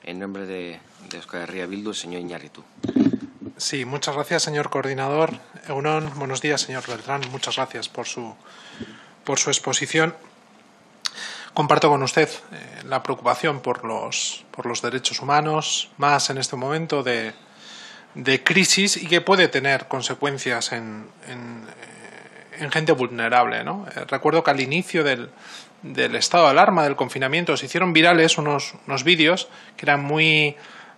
En nombre de Euskal Herria Bildu, el señor Iñárritu. Sí, muchas gracias, señor coordinador. Egun on, buenos días, señor Beltrán. Muchas gracias por su exposición. Comparto con usted la preocupación por los derechos humanos, más en este momento de crisis y que puede tener consecuencias en gente vulnerable, ¿no? Recuerdo que al inicio del estado de alarma, del confinamiento, se hicieron virales unos vídeos que eran muy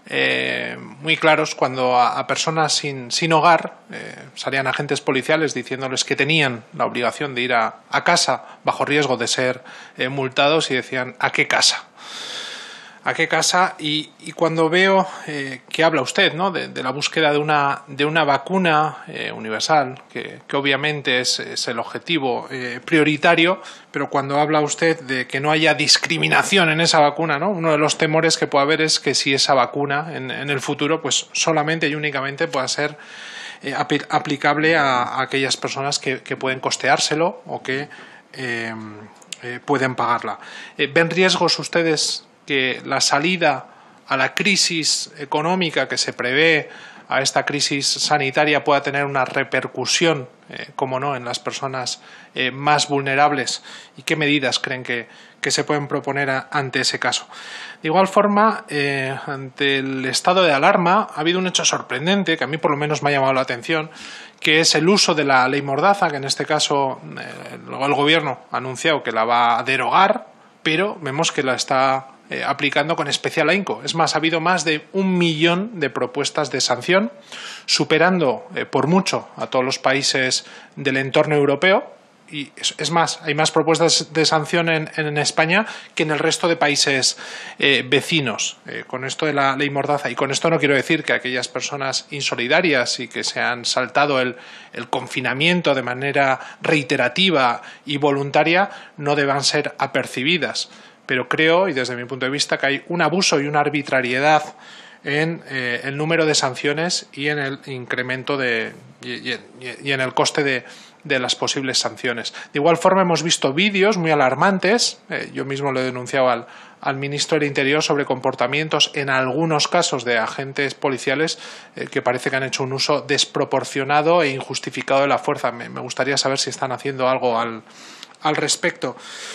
claros cuando a personas sin hogar salían agentes policiales diciéndoles que tenían la obligación de ir a casa bajo riesgo de ser multados y decían ¿a qué casa? ¿A qué casa? Y cuando veo que habla usted, ¿no?, de la búsqueda de una vacuna universal, que obviamente es el objetivo prioritario, pero cuando habla usted de que no haya discriminación en esa vacuna, ¿no?, uno de los temores que puede haber es que si esa vacuna en el futuro pues solamente y únicamente pueda ser aplicable a aquellas personas que pueden costeárselo o que pueden pagarla. ¿Ven riesgos ustedes que la salida a la crisis económica que se prevé, a esta crisis sanitaria, pueda tener una repercusión, como no, en las personas más vulnerables? ¿Y qué medidas creen que se pueden proponer ante ese caso? De igual forma, ante el estado de alarma ha habido un hecho sorprendente que a mí por lo menos me ha llamado la atención, que es el uso de la ley Mordaza, que en este caso el Gobierno ha anunciado que la va a derogar, pero vemos que la está aplicando con especial ahínco. Es más, ha habido más de 1 millón de propuestas de sanción, superando por mucho a todos los países del entorno europeo. Y es más, hay más propuestas de sanción en España que en el resto de países vecinos con esto de la ley Mordaza. Y con esto no quiero decir que aquellas personas insolidarias y que se han saltado el confinamiento de manera reiterativa y voluntaria no deban ser apercibidas. Pero creo, y desde mi punto de vista, que hay un abuso y una arbitrariedad en el número de sanciones y en el incremento y en el coste de las posibles sanciones. De igual forma, hemos visto vídeos muy alarmantes, yo mismo lo he denunciado al ministro del Interior, sobre comportamientos en algunos casos de agentes policiales que parece que han hecho un uso desproporcionado e injustificado de la fuerza. Me gustaría saber si están haciendo algo al respecto.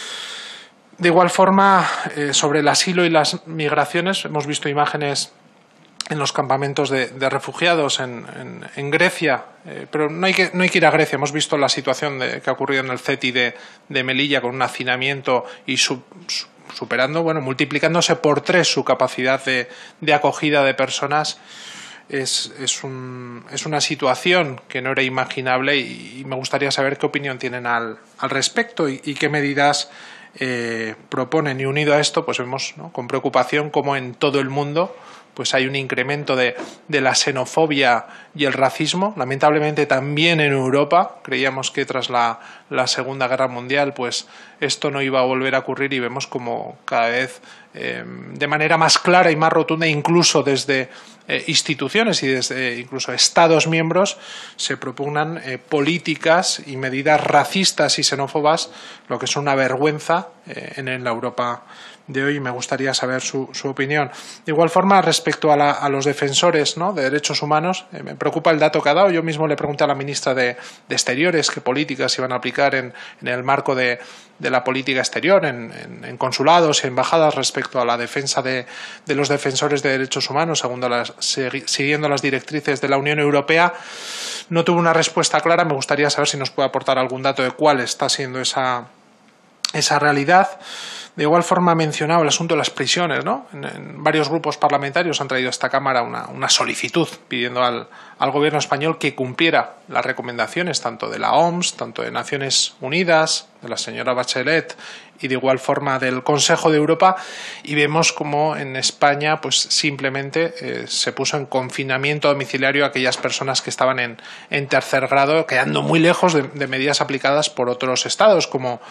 De igual forma, sobre el asilo y las migraciones, hemos visto imágenes en los campamentos de refugiados en Grecia, pero no hay que ir a Grecia. Hemos visto la situación que ha ocurrido en el CETI de Melilla, con un hacinamiento y superando, multiplicándose por 3 su capacidad de acogida de personas. Es una situación que no era imaginable y me gustaría saber qué opinión tienen al respecto y qué medidas proponen. Y unido a esto, pues vemos, ¿no?, con preocupación cómo en todo el mundo pues hay un incremento de la xenofobia y el racismo. Lamentablemente también en Europa. Creíamos que tras la Segunda Guerra Mundial pues esto no iba a volver a ocurrir y vemos como cada vez de manera más clara y más rotunda, incluso desde instituciones y desde incluso Estados miembros, se propugnan políticas y medidas racistas y xenófobas, lo que es una vergüenza en la Europa de hoy. Me gustaría saber su opinión. De igual forma, respecto a los defensores, ¿no?, de derechos humanos, me preocupa el dato que ha dado. Yo mismo le pregunté a la ministra de Exteriores qué políticas iban a aplicar en el marco de la política exterior, en consulados y embajadas, respecto a la defensa de los defensores de derechos humanos, siguiendo las directrices de la Unión Europea. No tuve una respuesta clara. Me gustaría saber si nos puede aportar algún dato de cuál está siendo esa realidad. De igual forma, ha mencionado el asunto de las prisiones, ¿no? En varios grupos parlamentarios han traído a esta Cámara una solicitud pidiendo al Gobierno español que cumpliera las recomendaciones tanto de la OMS, tanto de Naciones Unidas, de la señora Bachelet y de igual forma del Consejo de Europa, y vemos como en España pues simplemente se puso en confinamiento domiciliario a aquellas personas que estaban en tercer grado, quedando muy lejos de medidas aplicadas por otros estados como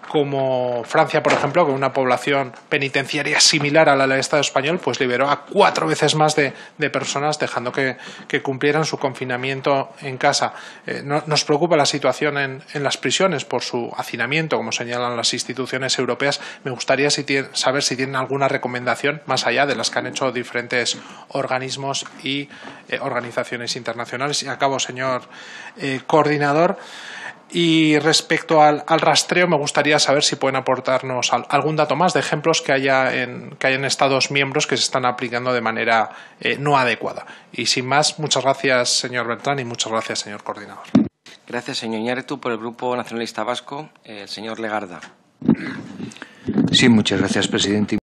como Francia, por ejemplo, con una población penitenciaria similar a la del Estado español, pues liberó a 4 veces más de personas, dejando que cumplieran su confinamiento en casa. Nos preocupa la situación en las prisiones por su hacinamiento, como señalan las instituciones europeas. Me gustaría saber si tienen alguna recomendación, más allá de las que han hecho diferentes organismos y organizaciones internacionales. Y acabo, señor coordinador. Y respecto al rastreo, me gustaría saber si pueden aportarnos algún dato más de ejemplos que haya en Estados miembros que se están aplicando de manera no adecuada. Y sin más, muchas gracias, señor Beltrán, y muchas gracias, señor coordinador. Gracias, señor Iñárritu. Por el Grupo Nacionalista Vasco, el señor Legarda. Sí, muchas gracias, presidente.